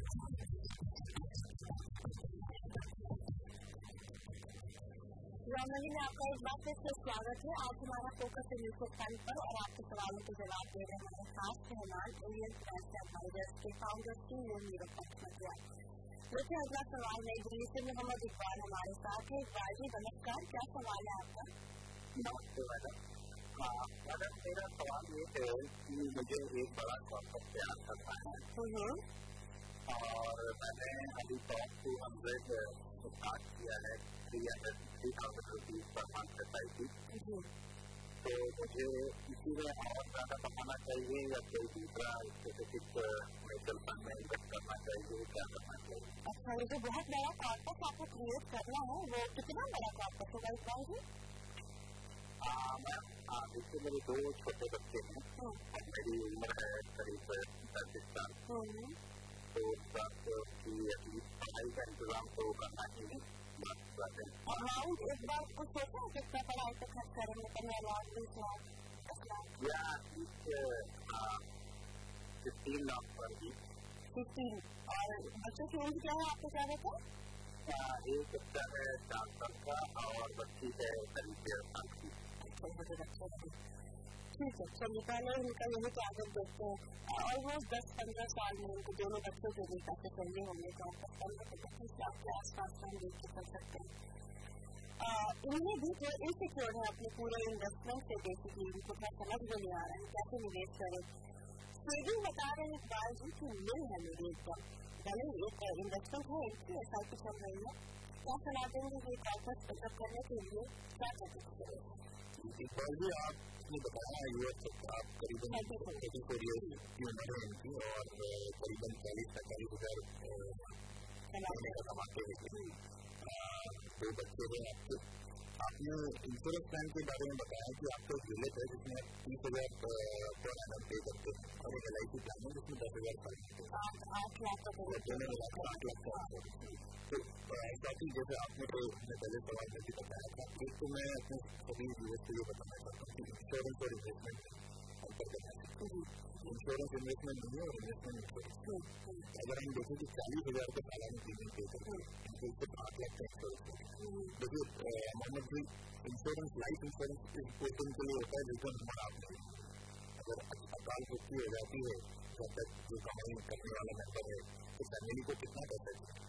रमनी में आपका एक बार फिर से स्वागत है। आज हमारा फोकस है म्यूचुअल फंड पर और आपके सवालों के जवाब दे रहे हैं हमारे खास मेहमान इंडियन फाइनेंशियल एडवाइजर्स के फाउंडर CEO नीरव पंचमतिया। देखिए अगला सवाल नई दिल्ली से मोहम्मद इकबाल हमारे साथ है। इकबाल जी नमस्कार, क्या सवाल है आपका? नमस्ते मैडम। मैडम मेरा सवाल ये है कि मुझे एक बड़ा कॉन्सेप्ट तैयार करना है और मैंने अभी टॉप 200 स्टार्ट किया है 300,000 रुपीज पर मंथ SIP। तो मुझे इसी में और ज्यादा कमाना चाहिए या कोई दूसरा स्पेसिफिक म्यूचुअल फंड में इन्वेस्ट करना चाहिए, क्या करना चाहिए? अच्छा, ये जो बहुत बड़ा कॉर्पस आपको क्रिएट करना है वो कितना बड़ा कॉर्पस होगा इकबाल जी? मैम देखिए मेरे 2 छोटे बच्चे हैं और मेरी उम्र है करीब 30 साल। तो पढ़ाई का इंतजाम तो करना ही है। अमाउंट एक बार कुछ सोचा है कितना पढ़ाई पे खर्च करेंगे? 15 लाख 20 लाख 10 लाख या 15 लाख पर भी 15। और बच्चों की उम्र क्या है आपको क्या बताया? एक बच्चा है 4 साल का और बच्ची है करीब 1.5 साल की। ठीक है, चलिए पहले उनका यही टारगेट देखते हैं और वो 10-15 साल में उनको दोनों बच्चों के लिए पैसे चाहिए होंगे तो आपका 15-25 लाख के आसपास हम देख के कर सकते हैं। इन्हें भी जो इनसिक्योर है अपने पूरे इन्वेस्टमेंट से बेसिकली उनको क्या समझ में नहीं आ रहा है कैसे निवेश करें। सेविंग बता रहे हैं इकबाल जी की मिल है मेरी एकदम भले एक इन्वेस्टमेंट है इसकी SIP चल रही है, क्या सलाह देंगे ये कॉर्पस सेटअप करने के लिए क्या कर सकते हैं? इकबाल जी आपने बताया यूएस आप करीबन 34 ईयर्स की उम्र है इनकी और करीबन 40-45 हज़ार कमाते हैं। 2 बच्चे हैं आपके। आपने इंश्योरेंस प्लान के बारे में बताया कि आपका एक यूनिट है जिसमें आप 30,000 पर एनम पे करते हैं और एक LIC प्लान है जिसमें 10,000 पर करते हैं 8 लाख का दोनों मिलाकर 8 लाख का। तो काफी जैसे आपने पहले सवाल में भी बताया था, एक तो मैं अपने सभी व्यूअर्स को ये बताना चाहता हूँ कि इंश्योरेंस और इन्वेस्टमेंट अंतर करना चाहिए। इंश्योरेंस इन्वेस्टमेंट नहीं है और इन्वेस्टमेंट इंश्योरेंस। अगर हम देखें कि 40,000 का सालाना प्रीमियम पे करते हैं तो उसको 8 लाख का इंश्योरेंस है। देखिए Mohammed ji insurance life insurance इस पोर्शन के लिए होता है जिसमें हमारा आप अगर अकाल मृत्यु हो जाती है जब तक जो कमाई करने वाला मेंबर है तो फैमिली को कितना पैसा चाहिए?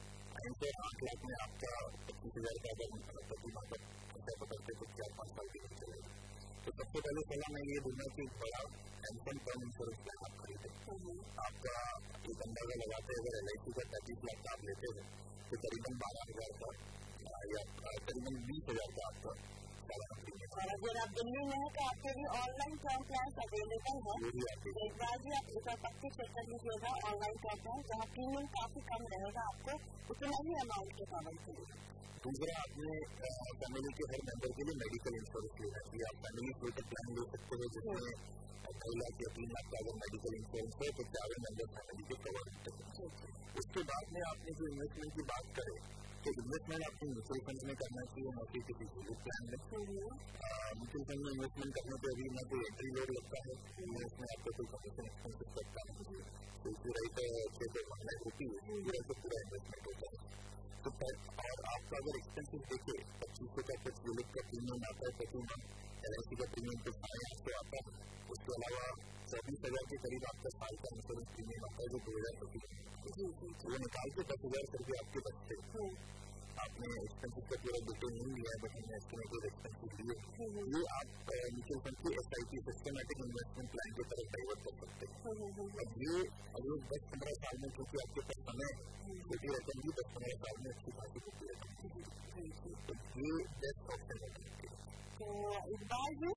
8 लाख में आपका 25,000 का अगर प्रति माह का खर्चा पकड़ते तो 4-5 साल के लिए चलेगा। तो सबसे पहले सलाह मैं ये दूंगा कि बड़ा पेंशन टर्म इंश्योरेंस प्लान आप खरीदें। आपका एक अंदाजा लगाते हैं अगर LIC का 35 लाख का आप लेते हैं तो करीबन 12,000 का या करीबन 20,000 का आपका सालाना प्रीमियम। और अगर आप दिल्ली में है तो आपके लिए ऑनलाइन टर्म प्लान अवेलेबल है। एक बार भी आप एक बार पक्के चेक कर लीजिएगा ऑनलाइन टर्म प्लान जहाँ प्रीमियम काफी कम रहेगा, आपको उतना ही अमाउंट के कवर करेगा। दूसरा आपने फैमिली के हर मेंबर के लिए मेडिकल इंश्योरेंस लेना चाहिए। आप फैमिली फ्यूचर प्लान ले सकते हैं जिसमें 2 लाख या 3 लाख का अगर मेडिकल इंश्योरेंस है तो 4 मेंबर फैमिली के कवर होते हैं। उसके बाद में आपने जो इन्वेस्टमेंट की बात करें तो इन्वेस्टमेंट आपको म्यूचुअल फंड में करना चाहिए, न कि किसी सीरीज प्लान में। म्यूचुअल फंड में इन्वेस्टमेंट करने पर अभी न कोई एंट्री लोड लगता है, इसमें आपको कोई कमीशन एक्सपेंसिव लगता है। तो इसकी रेट 6 से 1 लाख रुपये पूरा इन्वेस्टमेंट होता है। तो और आपका अगर एक्सपेंसिव देखे 2500 का कुछ यूनिट का प्रीमियम आता है प्रति माह, LIC का प्रीमियम कुछ 800 आता है। उसके अलावा 24,000 के करीब आपका साल का इंश्योरेंस प्रीमियम आता है जो 2,000 वो निकाल के 10,000 करके आपके बच्चे आपने एक्सपेंसिव का पूरा डिटेल नहीं लिया है बट हमने एस्टिमेटेड एक्सपेंसिव लिए ये आप म्यूचुअल फंड की SIP सिस्टमेटिक इन्वेस्टमेंट प्लान की तरफ डाइवर्ट कर सकते हैं। अब ये अगर 10-15 साल में क्योंकि आपके पास समय छोटी रकम भी 10-15 साल में अच्छी खासी होती है तो ये बेस्ट ऑप्शन है। तो इस बार भी